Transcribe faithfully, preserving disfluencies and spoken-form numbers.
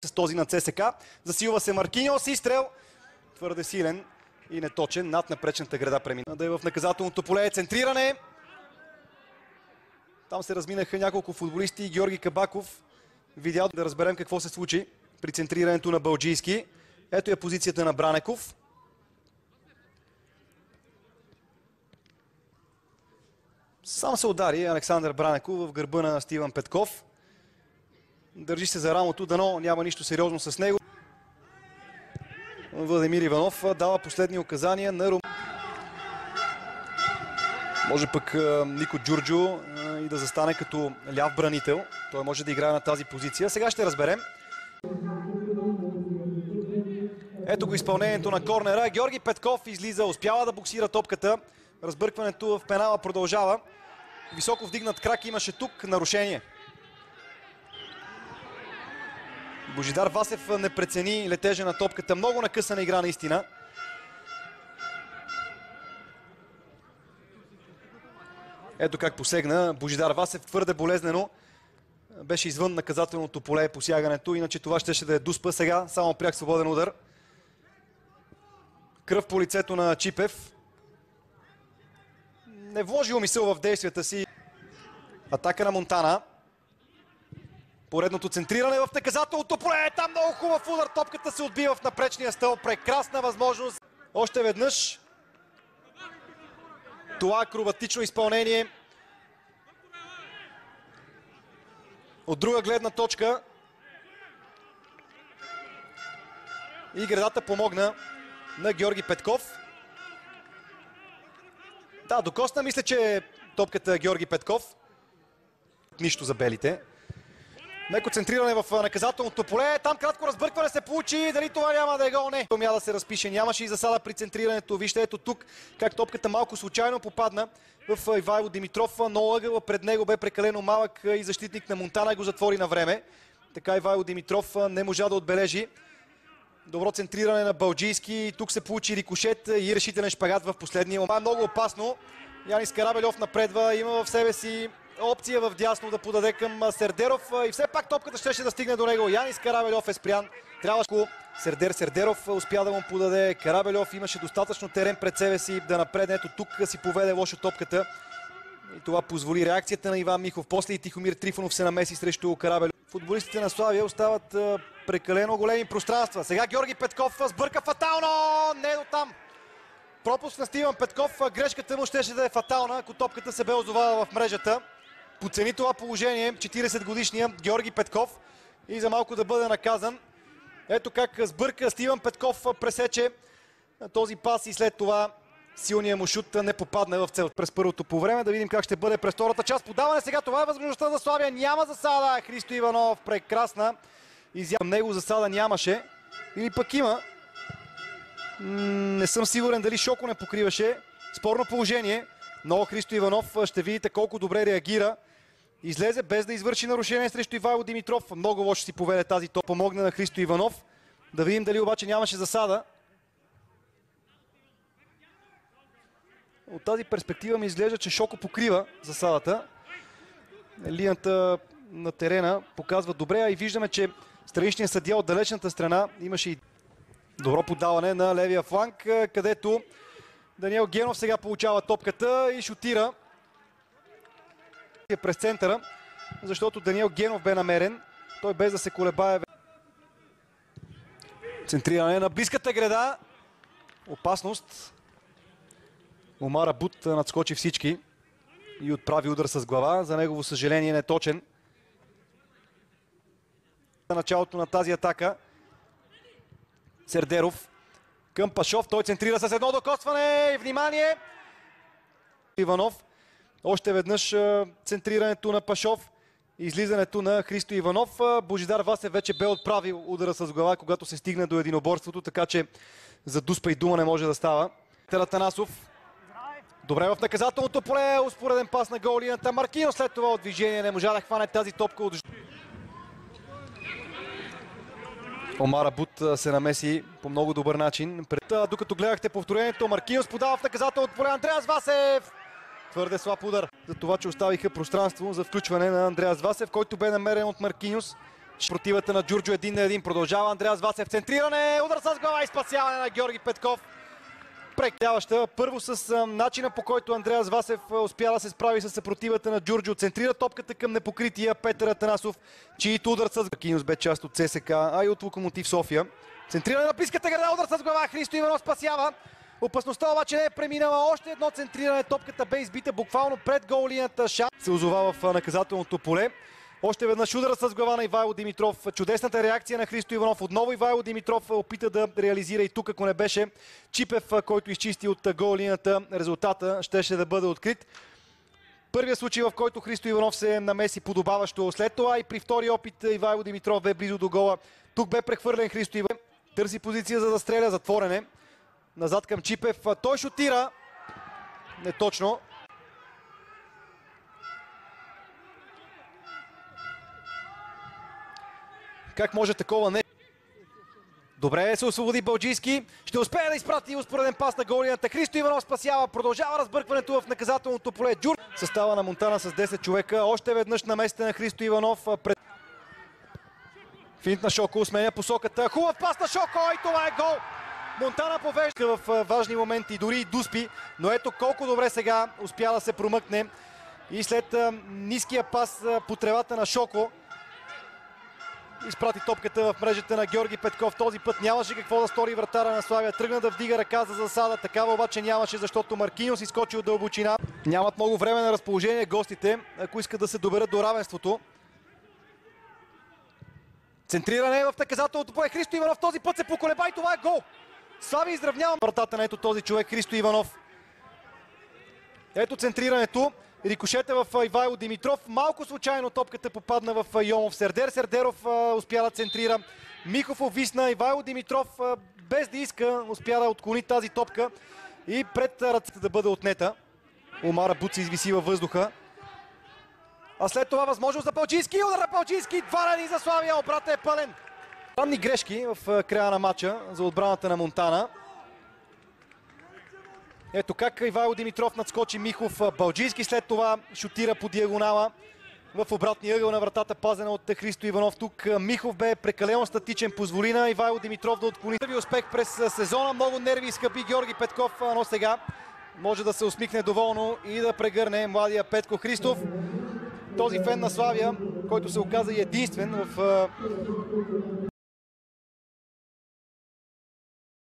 с този на ЦСК. Засилва се Маркиньос и стрел. Твърде силен и неточен. Над напречната града премина. Да е в наказателното поле. Центриране. Там се разминаха няколко футболисти и Георги Кабаков видял да разберем какво се случи при центрирането на Балджийски. Ето е позицията на Бранеков. Сам се удари Александър Бранеков в гърба на Стиван Петков. Държи се за рамото, дано няма нищо сериозно с него. Владимир Иванов дава последни указания на Рум. Може пък Нико Джурджо и да застане като ляв бранител. Той може да играе на тази позиция. Сега ще разберем. Ето го изпълнението на корнера. Георги Петков излиза, успява да боксира топката. Разбъркването в пенала продължава. Високо вдигнат крак имаше тук нарушение. Божидар Васев не прецени летежа на топката. Много накъсана игра наистина. Ето как посегна Божидар Васев. Твърде болезнено. Беше извън наказателното поле посягането. Иначе това щеше да е дуспа. Сега само пряк свободен удар. Кръв по лицето на Чипев. Не вложи умисъл в действията си. Атака на Монтана. Поредното центриране в наказателното поле. Там много хубав удар. Топката се отбива в напречния стълб. Прекрасна възможност. Още веднъж. Това акробатично изпълнение. От друга гледна точка. И гредата помогна на Георги Петков. Да, докосна мисля, че топката Георги Петков. Нищо за белите. Леко центриране в наказателното поле. Там кратко разбъркване се получи. Дали това няма да е гол? Не. Томя да се разпише. Нямаше и засада при центрирането. Вижте ето тук как топката малко случайно попадна в Ивайло Димитров. Но ъгъла пред него бе прекалено малък и защитник на Монтана го затвори на време. Така Ивайло Димитров не можа да отбележи. Добро центриране на Балджийски. Тук се получи рикошет и решителен шпагат в последния момент. Много опасно. Янис Карабельов напредва. Има в себе си опция в дясно да подаде към Сердеров и все пак топката щеше да стигне до него. Янис Карабельов е спрян. Трябваше Сердер Сердеров успя да му подаде. Карабельов имаше достатъчно терен пред себе си да напредне. Ето тук си поведе лошо топката. И това позволи реакцията на Иван Михов. После и Тихомир Трифонов се намеси срещу Карабельов. Футболистите на Славия остават прекалено големи пространства. Сега Георги Петков сбърка фатално. Не до там. Пропуск на Стиван Петков. Грешката му щеше да е фатална, ако топката се бе озовала в мрежата. Подцени това положение четиридесет годишния Георги Петков и за малко да бъде наказан. Ето как сбърка Стиван Петков, пресече този пас и след това силният му шут не попадна в цел. През първото по време да видим как ще бъде през втората част. Подаване сега, това е възможността за Славия. Няма засада. Христо Иванов, прекрасна изява. Него засада нямаше. Или пък има. Не съм сигурен дали Шоко не покриваше. Спорно положение. Но Христо Иванов ще видите колко добре реагира. Излезе без да извърши нарушение срещу Ивайло Димитров. Много лошо си поведе тази топ. Помогна на Христо Иванов. Да видим дали обаче нямаше засада. От тази перспектива ми изглежда, че Шоко покрива засадата. Линията на терена показва добре, а и виждаме, че страничният съдия от далечната страна имаше и добро подаване на левия фланг, където Даниел Генов сега получава топката и шутира през центъра, защото Даниел Генов бе намерен. Той без да се колебае. Центриране на близката града. Опасност. Омар Абут надскочи всички и отправи удар с глава. За негово съжаление неточен. Началото на тази атака. Сердеров към Пашов. Той центрира с едно докосване. Внимание! Иванов. Още веднъж центрирането на Пашов. Излизането на Христо Иванов. Божидар Васев вече бе отправил удара с глава, когато се стигне до единоборството, така че за дуспа и дума не може да става. Атанасов. Добре в наказателното поле. Успореден пас на гол линията. Маркиньос след това от движение не можа да хване тази топка от... Омар Абут се намеси по много добър начин. Докато гледахте повторението, Маркиньос подава в наказателното поле. Андреас Васев! Твърде слаб удар. За това, че оставиха пространство за включване на Андреас Васев, който бе намерен от Маркиньос. Противата на Джурджо един на един продължава. Андреас Васев центриране, удар с глава и спасяване на Георги Петков. Прекряваща първо с а, начина, по който Андреас Васев а, успя да се справи с съпротивата на Джурджо. Центрира топката към непокрития Петър Атанасов, чието удар с Кинус бе част от ЦСКА, а и от Локомотив София. Центриране на близката града, удар с глава, Христо Иванов спасява. Опасността обаче не е преминала. Още едно центриране, топката бе избита буквално пред гол линията. Шан се озова в наказателното поле. Още веднъж удара с глава на Ивайло Димитров. Чудесната реакция на Христо Иванов. Отново Ивайло Димитров опита да реализира и тук, ако не беше Чипев, който изчисти от гол линията. Резултата щеше да бъде открит. Първият случай, в който Христо Иванов се намеси подобаващо. След това и при втори опит Ивайло Димитров бе близо до гола. Тук бе прехвърлен Христо Иванов. Търси позиция за да стреля, затворене. Назад към Чипев. Той шутира. Не точно. Как може такова не? Добре, се освободи Балджийски. Ще успее да изпрати успореден пас на голината. Христо Иванов спасява. Продължава разбъркването в наказателното поле. Джур. Състава на Монтана с десет човека. Още веднъж на места на Христо Иванов. Пред... Финт на Шоко. Сменя посоката. Хубав пас на Шоко. И това е гол. Монтана повежда в важни моменти. Дори и дуспи. Но ето колко добре сега успя да се промъкне. И след ниския пас по тревата на Шоко изпрати топката в мрежата на Георги Петков. Този път нямаше какво да стори вратара на Славия. Тръгна да вдига ръка за засада. Такава обаче нямаше, защото Маркиньос изскочи от дълбочина. Нямат много време на разположение гостите, ако искат да се доберат до равенството. Центриране в наказателното поле. Христо Иванов този път се поколеба и това е гол. Славия изравнява вратата на ето този човек, Христо Иванов. Ето центрирането. Рикошета в Ивайло Димитров. Малко случайно топката попадна в Йомов Сердер. Сердеров успя да центрира. Михов увисна. Ивайло Димитров без да иска успя да отклони тази топка и пред ръцете да бъде отнета. Омара Буци извиси във въздуха. А след това възможност за Палчински. Удар на Палчински. Два ради за Славия. Обратът е пълен. Странни грешки в края на матча за отбраната на Монтана. Ето как Ивайло Димитров надскочи Михов. Балджийски след това шутира по диагонала в обратния ъгъл на вратата, пазена от Христо Иванов. Тук Михов бе прекалено статичен, позволи на Ивайло Димитров да отклони. Първи успех през сезона. Много нерви изхъби Георги Петков, но сега може да се усмихне доволно и да прегърне младия Петко Христов. Този фен на Славия, който се оказа единствен в